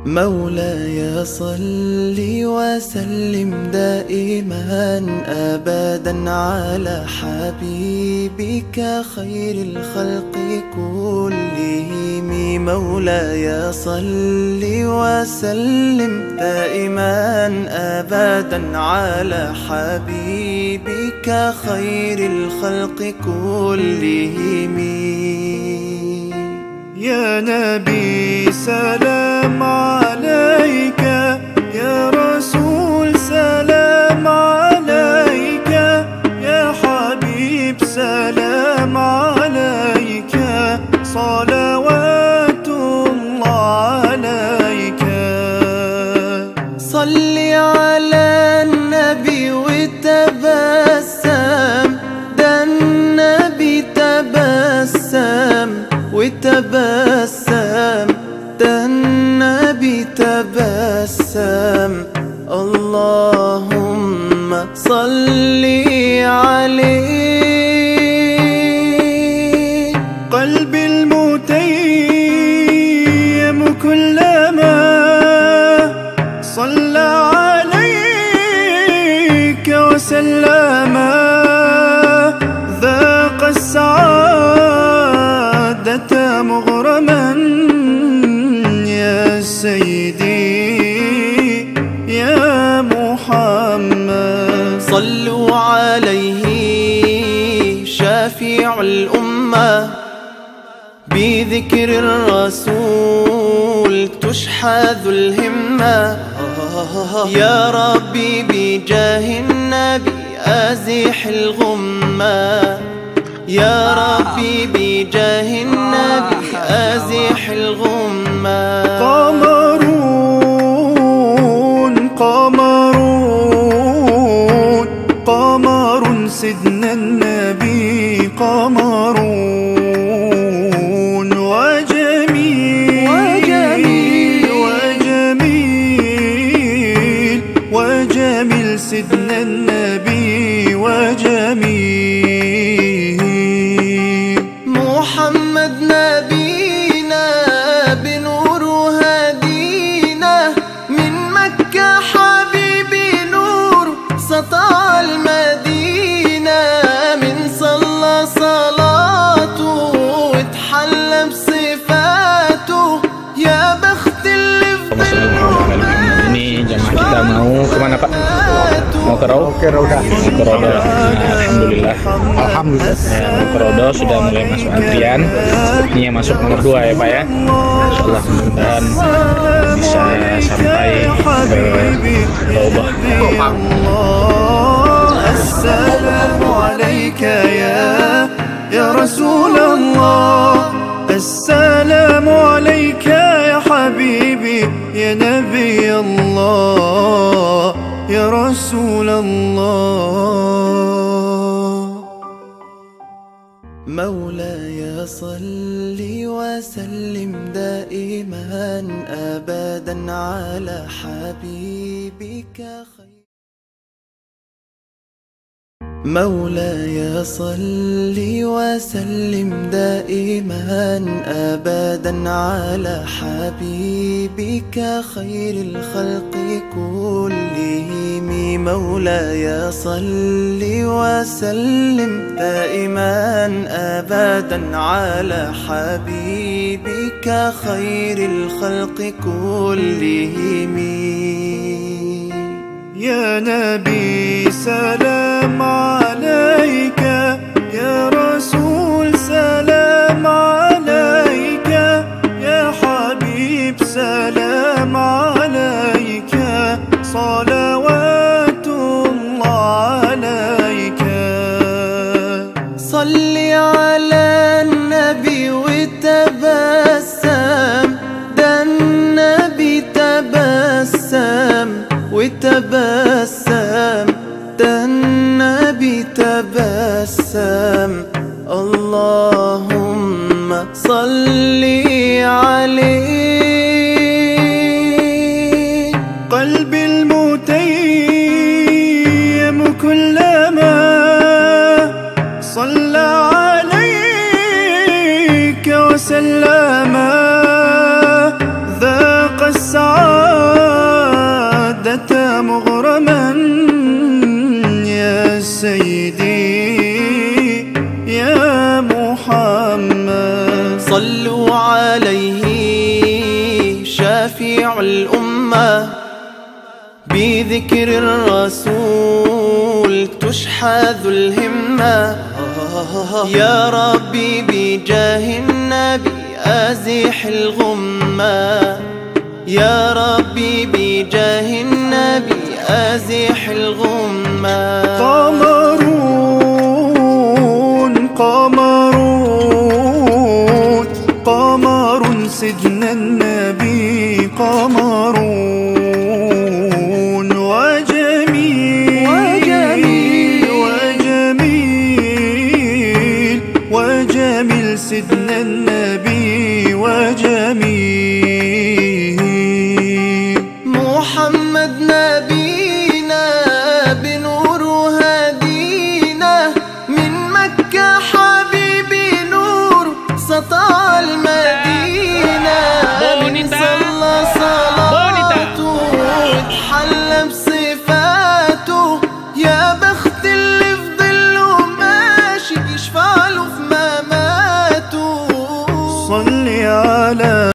مولاي صل وسلم دائما أبدا على حبيبك خير الخلق كلهم. مولاي صل وسلم دائما أبدا على حبيبك خير الخلق كلهم. يا نبي سلام عليك، يا رسول سلام عليك، يا حبيب سلام عليك، صلوات الله عليك. صل على النبي وتبسم، ده النبي تبسم وتبسم، ده النبي تبسم. اللهم صل عليه. قلبي المتيم كلما صلى عليك وسلم ذاق السعادة مغرما. يا سيدي يا محمد صلوا عليه شافع الأمة، بذكر الرسول تشحذ الهمة. يا ربي بجاه النبي أزح الغمة، يا ربي بجاه النبي أزح الغمة. قمرون قمرون قمر سيدنا النبي، قمرون وجميل وجميل وجميل وجميل سيدنا النبي وجميل. محمد نبينا بنور هدينا، من مكة حبيبي نور سطع المدينة. من صلى صلاته واتحلى بصفاته، يا بخت اللي في Ini jamaah kita mau kemana Pak? Mau ke Rodo? Ke Rodo. Alhamdulillah. Alhamdulillah. Ya, mau ke Rodo sudah mulai masuk antrian. Ini yang masuk nomor 2 ya Pak ya. Insyaallah mudah-mudahan bisa sampai ke Rodo. السلام عليك يا رسول الله، السلام عليك يا حبيبي يا نبي الله يا رسول الله. مولاي صل وسلم دائما أبدا على حبيبك خير. مولاي صل وسلم دائما أبدا على حبيبك خير الخلق كلهم. مولاي صل وسلم دائما أبدا على حبيبك خير الخلق كلهم. يا نبي سلام عليك، يا رسول سلام عليك، يا حبيب سلام عليك، صلوات الله عليك. صل على النبي وتبسم، ده النبي تبسم وتبسم، ده النبي تبسم. اللهم صل عليه. قلبي المتيم كلما صلى عليك وسلم ذاق السعادة مغرما يا سيدي يا محمد. صلوا عليه شافع الأمة، بذكر الرسول تشحذ الهمة. يا ربي بجاه النبي أزح الغمة، يا ربي بجاه النبي أزح الغمة. قمرون قمرون قمر سيدنا النبي قمر